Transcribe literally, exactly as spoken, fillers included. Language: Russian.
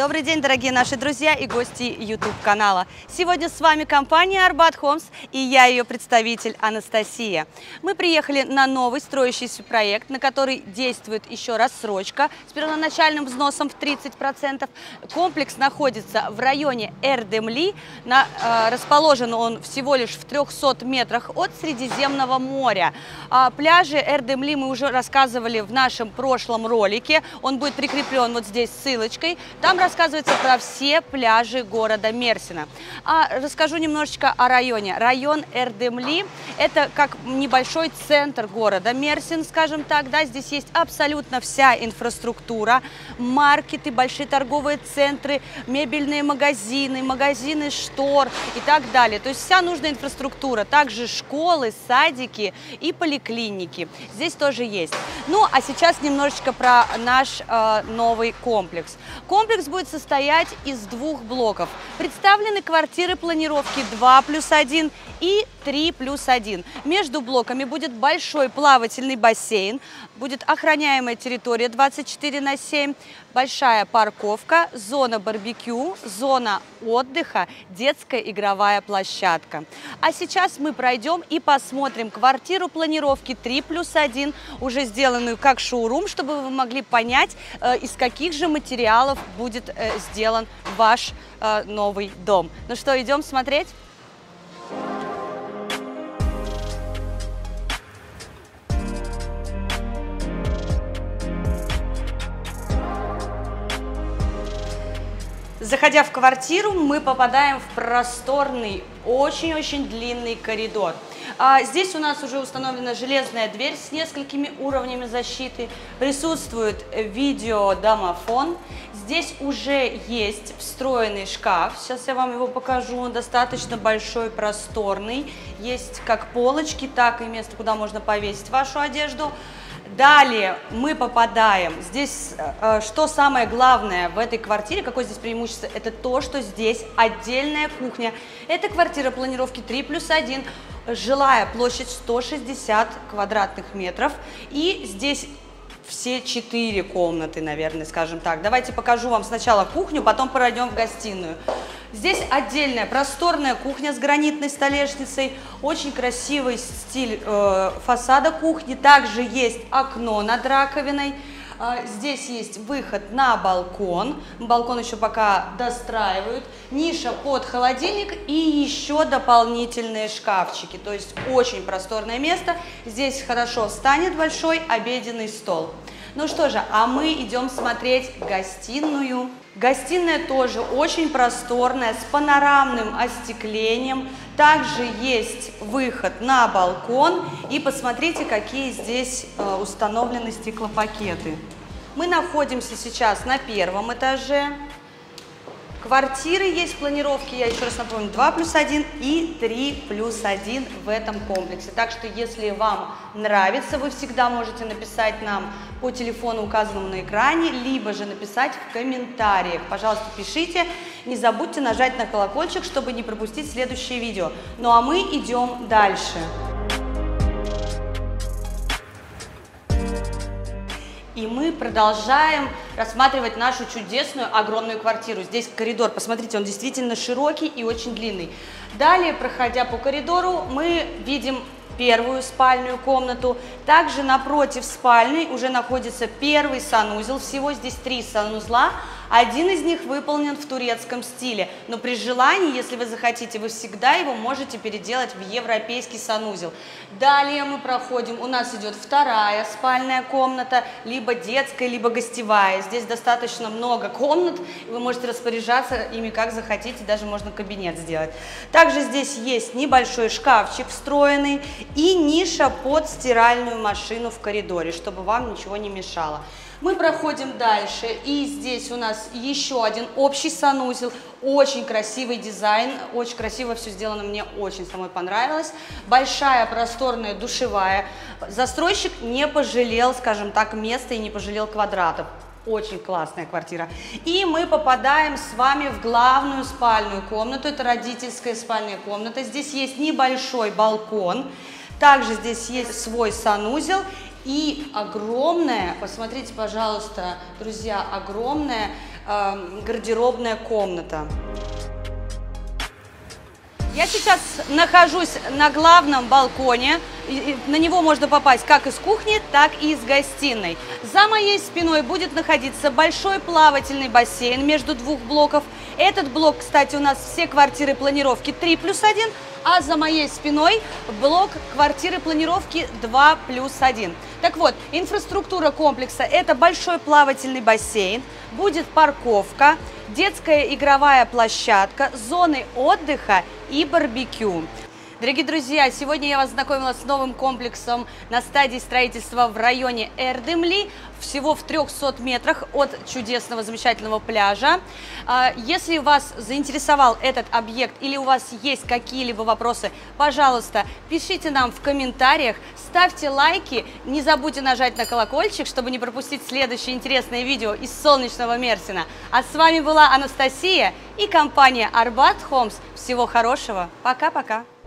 Добрый день, дорогие наши друзья и гости YouTube-канала. Сегодня с вами компания Арбат Homes и я, ее представитель Анастасия. Мы приехали на новый строящийся проект, на который действует еще рассрочка с первоначальным взносом в тридцать процентов. Комплекс находится в районе Эрдемли. На, э, расположен он всего лишь в трёхстах метрах от Средиземного моря. А пляжи Эрдемли мы уже рассказывали в нашем прошлом ролике. Он будет прикреплен вот здесь ссылочкой. Там рассказывается про все пляжи города Мерсина. А расскажу немножечко о районе. Район Эрдемли – это как небольшой центр города Мерсин, скажем так. Да? Здесь есть абсолютно вся инфраструктура, маркеты, большие торговые центры, мебельные магазины, магазины штор и так далее. То есть вся нужная инфраструктура. Также школы, садики и поликлиники. Здесь тоже есть. Ну, а сейчас немножечко про наш э, новый комплекс. Комплекс будет состоять из двух блоков. Представлены квартиры планировки два плюс один и три плюс один. Между блоками будет большой плавательный бассейн, будет охраняемая территория двадцать четыре на семь, большая парковка, зона барбекю, зона отдыха, детская игровая площадка. А сейчас мы пройдем и посмотрим квартиру планировки три плюс один, уже сделанную как шоурум, чтобы вы могли понять, э, из каких же материалов будет э, сделан ваш э, новый дом. Ну что, идем смотреть? Заходя в квартиру, мы попадаем в просторный, очень-очень длинный коридор. А здесь у нас уже установлена железная дверь с несколькими уровнями защиты. Присутствует видеодомофон. Здесь уже есть встроенный шкаф. Сейчас я вам его покажу. Он достаточно большой, просторный. Есть как полочки, так и место, куда можно повесить вашу одежду. Далее мы попадаем, здесь, э, что самое главное в этой квартире, какое здесь преимущество, это то, что здесь отдельная кухня. Это квартира планировки три плюс один, жилая площадь сто шестьдесят квадратных метров. И здесь все четыре комнаты, наверное, скажем так. Давайте покажу вам сначала кухню, потом пройдем в гостиную. Здесь отдельная просторная кухня с гранитной столешницей, очень красивый стиль э, фасада кухни. Также есть окно над раковиной. Э, здесь есть выход на балкон. Балкон еще пока достраивают. Ниша под холодильник и еще дополнительные шкафчики. То есть очень просторное место. Здесь хорошо встанет большой обеденный стол. Ну что же, а мы идем смотреть гостиную. Гостиная тоже очень просторная, с панорамным остеклением. Также есть выход на балкон. И посмотрите, какие здесь э, установлены стеклопакеты. Мы находимся сейчас на первом этаже. Квартиры есть планировки, я еще раз напомню, два плюс один и три плюс один в этом комплексе. Так что, если вам нравится, вы всегда можете написать нам по телефону, указанному на экране, либо же написать в комментариях. Пожалуйста, пишите. Не забудьте нажать на колокольчик, чтобы не пропустить следующее видео. Ну а мы идем дальше. И мы продолжаем рассматривать нашу чудесную огромную квартиру. Здесь коридор, посмотрите, он действительно широкий и очень длинный. Далее, проходя по коридору, мы видим первую спальную комнату. Также напротив спальни уже находится первый санузел. Всего здесь три санузла. Один из них выполнен в турецком стиле. Но при желании, если вы захотите, вы всегда его можете переделать в европейский санузел. Далее мы проходим, у нас идет вторая спальная комната, либо детская, либо гостевая. Здесь достаточно много комнат, вы можете распоряжаться ими как захотите, даже можно кабинет сделать. Также здесь есть небольшой шкафчик встроенный и ниша под стиральную машину в коридоре, чтобы вам ничего не мешало. Мы проходим дальше, и здесь у нас еще один общий санузел, очень красивый дизайн, очень красиво все сделано, мне очень самой понравилось. Большая просторная душевая. Застройщик не пожалел, скажем так, места и не пожалел квадратов. Очень классная квартира. И мы попадаем с вами в главную спальную комнату, это родительская спальная комната. Здесь есть небольшой балкон, также здесь есть свой санузел. И огромная, посмотрите, пожалуйста, друзья, огромная э, гардеробная комната. Я сейчас нахожусь на главном балконе, на него можно попасть как из кухни, так и из гостиной. За моей спиной будет находиться большой плавательный бассейн между двух блоков. Этот блок, кстати, у нас все квартиры планировки три плюс один, а за моей спиной блок квартиры планировки два плюс один. Так вот, инфраструктура комплекса – это большой плавательный бассейн, будет парковка, детская игровая площадка, зоны отдыха и барбекю. Дорогие друзья, сегодня я вас знакомила с новым комплексом на стадии строительства в районе Эрдемли, всего в трёхстах метрах от чудесного, замечательного пляжа. Если вас заинтересовал этот объект или у вас есть какие-либо вопросы, пожалуйста, пишите нам в комментариях, ставьте лайки, не забудьте нажать на колокольчик, чтобы не пропустить следующее интересное видео из солнечного Мерсина. А с вами была Анастасия и компания Арбат Homes. Всего хорошего, пока-пока!